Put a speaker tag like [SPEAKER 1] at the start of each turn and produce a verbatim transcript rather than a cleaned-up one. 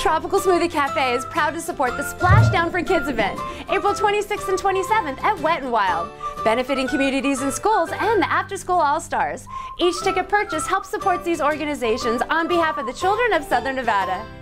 [SPEAKER 1] Tropical Smoothie Cafe is proud to support the Splashdown for Kids event, April twenty-sixth and twenty-seventh at Wet n Wild, benefiting communities and schools and the After School All-Stars. Each ticket purchase helps support these organizations on behalf of the children of Southern Nevada.